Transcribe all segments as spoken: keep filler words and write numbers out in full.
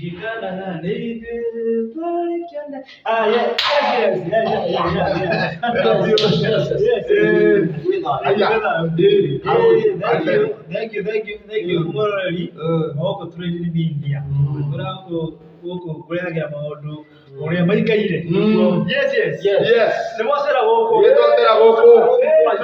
Jikana nige pari kyanda. Ah yeah, yes yes yeah yeah yeah yeah. Yes yes. We know. Thank you thank you thank you thank you morally. Moko trade ni India. Kura ko ko kuyagira maundu uria maikaire. Yes yes yes. Nemosera goko. Yetotera goko.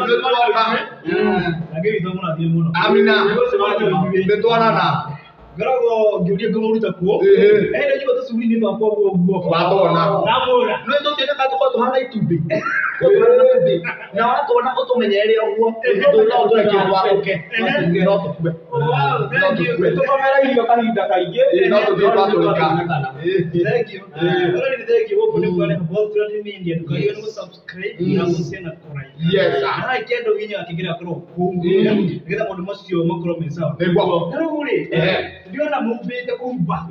Nagiri tomuna thie muno. Amina. Betwarana. Garago ngiuria ngumuruta kuo ene nyiba tusubiri ni twakwa guo guo watona namura no tutene ka tuko tuhana itumbi itumbi na watu wana utumenyere guo ndona utu ekwa oke no tukube wow thank you tukomera irio kahinda kaingi no tuthipa tulika thank you ora ni thank you wopo ni kwa both trend media tukayo ni subscribe na kusena kora yes sir na kendo ginya akigira kro kungu ngetha mundu macio makoro mesa niguo naruguri eh ndiona mumbite kumba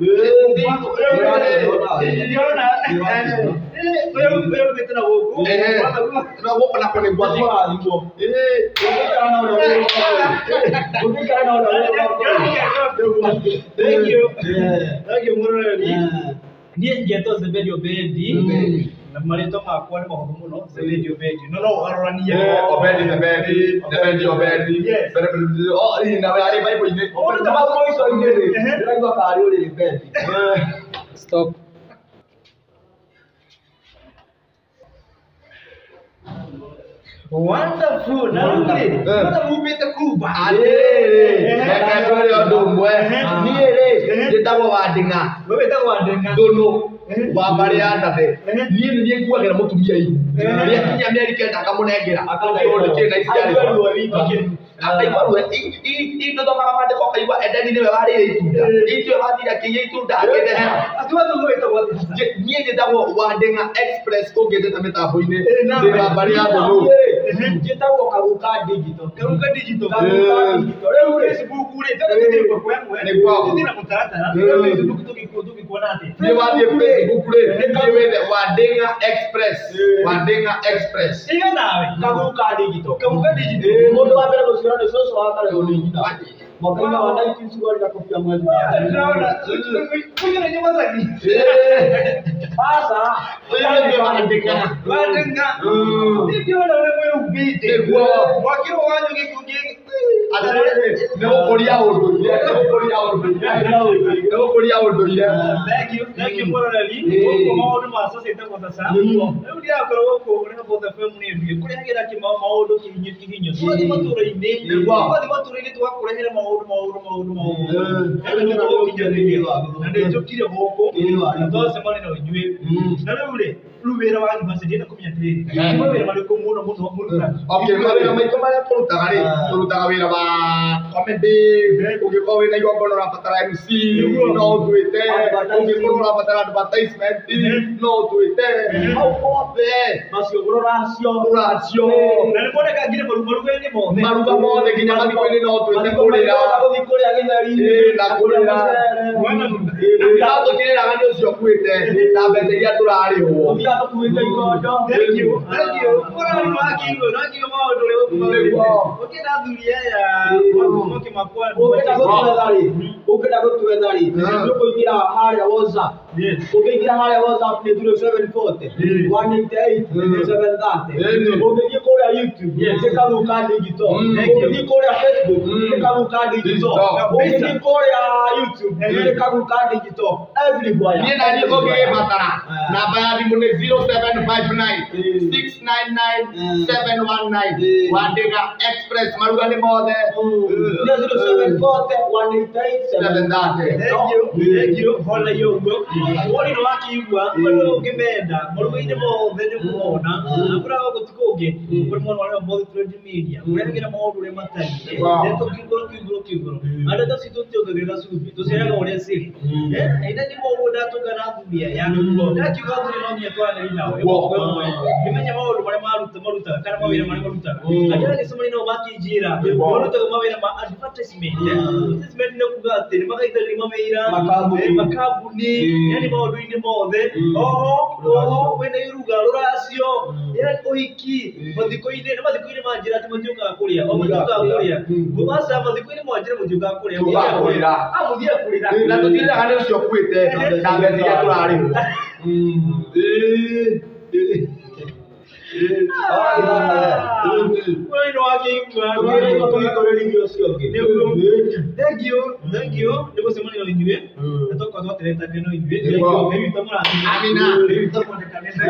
ndiona wewe wewe betena woku na woku na kone bwa niguo eh ukikana na wewe ukikana na wewe thank you thank you morali nie ngeto zebedio bedi na marito makwa ni mahomo muno zebedio bedi no no arorania obedi zebedio zebedio obedi zebedio oh ina wale bible ine oh kama voice wa ngere ndio kari ule bedi stop wonderful narugire ndio mubite kuba alele nekatore odumbwe niere nditago wandinga wewe nditago wandinga dono wambare andate nie ni ngwagira mutumia igu ni kinya meri kenda kamunengera akaonde kina isiari akaigwa i i ndo kama mande ko kaigwa edeni ni we wari itunda itwe wathira kiye itunda akende atiwa ndo weta wathi nie nditago wandinga express kongete ta mitambo ine ndi wambare andano njitagwo kaguka digital kaguka digital kaguka digital rĩu Facebook rĩ tena ndĩkwo kwemwe nĩ kwao ndĩna mũtaratara Facebook tukikuo tukikuona atĩ nĩ wathiĩ Facebook rĩ nĩ wethe Wandinga Express Wandinga Express iga nawe kaguka digital kaguka digital mũndũ wa mbere gũciara nĩ cũcũ wa kare ũnĩnyita mwaka-inĩ wa nineteen sugari na kofia mwezi naona kuja nyuma zaki sasa wewe Wandinga Wandinga ndio na wewe ubite wakiro wanyu gikugi no koria ũndũire no koria ũndũire no koria ũndũire thank you thank you morally kwa maũndũ ma society kwa sasa rĩu ndiakorwo gũkũ nĩ both F M nĩ ndio kũrĩa ngira kĩ maũndũ kĩhinyo kĩhinyo twathi matũra-inĩ twathi matũra-inĩ twakurehera maũndũ maũndũ maũndũ maũndũ nĩ ndio gũkinyanĩria na nĩ njũkire gũkũ na twacemania na inyuĩ na rĩu rĩ rĩu wĩra wa university nĩ kũmenya atĩrĩrĩ nĩ wĩra marĩkũ mũno mũno mũno okay mawĩra maitũ marĩa tũrutaga rĩ tũrutaga wĩra wa comedy ũngĩkorwo wĩna igongona ũrabatara M C no ũtwĩte ũngĩkorwo ũrabatara advertisement no ũtwĩte hau othe macio rũracio rũracio na nĩ kuoneka nginya maruga-inĩ mothe maruga mothe nginya mathiko-inĩ no twĩte kũrĩra gũthiĩ kũrĩa gĩtheri-inĩ na kũrĩra na tũkĩrĩraga nĩ ũcio ũkuĩte na mbeca iria tũrarĩhwo ũthiaga tũkuĩte igondo thank you thank you mũrari wakiugo no kiugo maũndũ ũrĩa ũkuuga ũkĩenda thuri aya mwakumaki makwa ũkĩenda gũtwetha rĩ ũkĩenda gũtwetha rĩ nĩ ũkũingĩra harĩa WhatsApp ũkĩingĩra harĩa WhatsApp nĩ zero seven four zero one eight eight seven three zero ũngĩthiĩ kũrĩa YouTube nĩ Kaguka Digital ũngĩthiĩ kũrĩa Facebook nĩ Kaguka Digital ũngĩthiĩ kũrĩa YouTube nĩ Kaguka Digital everywhere niĩ na niĩ ũngĩgĩbatara namba ya thimũ nĩ zero seven five nine six nine nine seven one nine Wandinga Express maruga nĩ mothe zero seven four zero one eight eight seven three zero thank you thank you hola yogo wori no wakiigua mũndũ ũngĩmenda maruga-inĩ mothe nĩ mũona na kũragwo gũtukũ ũngĩ kũrĩ mwana wa both trend media ũrehagĩra maũndũ ũrĩa matariĩ ndeto kĩgũrũ kĩgũrũ kĩgũrũ andũ ta citũ tuongagĩrĩra cumbĩ tũciaraga ũrĩa cirĩ ĩna nĩ mũndũ ndatũngana thumia ya ndakiuga thuri no nginya twaranĩrie nawe ngĩmenya maũndũ marĩa maruta marutaga kana mawĩra marĩa marutaga andũ arĩa gĩcemani nao makĩnjĩra marutaga mawĩra ma advertisement advertisement nĩ kuuga atĩ nĩ magaithagĩria mawĩra makambuni yani maũndũ-inĩ mothe oho oho wĩna iruga rũracio ũhiki mathiko mathiko-inĩ nĩ mathiko-inĩ ma njĩra atĩ mũtiũkaga kũrĩa o mũtiũkaga kũrĩa mũbaca mathiko-inĩ ma njĩra mũtiũkaga kũrĩa Tũkakũrĩra. ah mũthiĩ kũrĩra Na tũtiraga nĩ ũcio ũkuĩte na mbeca iria tũrarĩhwo. Wewe nĩ wakĩigua thank you thank you nĩ gũcemania na inyuĩ na tũkorwo twateretania na inyuĩ nĩ witũ mũrathime Amina. nĩ witũ mwandĩkanĩte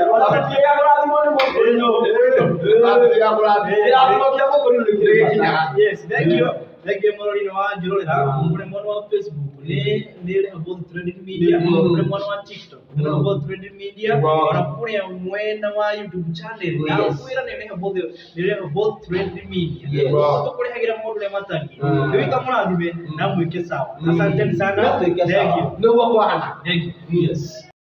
yes thank you thank you mũrori-inĩ wa njũrũrĩra mũrĩ mwana wa Facebook nĩ nĩ Rehoboth Trending Media mũrĩ mwana wa TikTok nĩ Rehoboth Trending Media na kũrĩa mwena wa YouTube channel na kwĩra nĩ Rehoboth nĩ Rehoboth Trending Media tũkũrehagĩra mũndũ ũrĩa matariĩ nĩ witũ mũrathime na mwĩke sawa asante sana thank you Nĩguo kwahana. thank you yes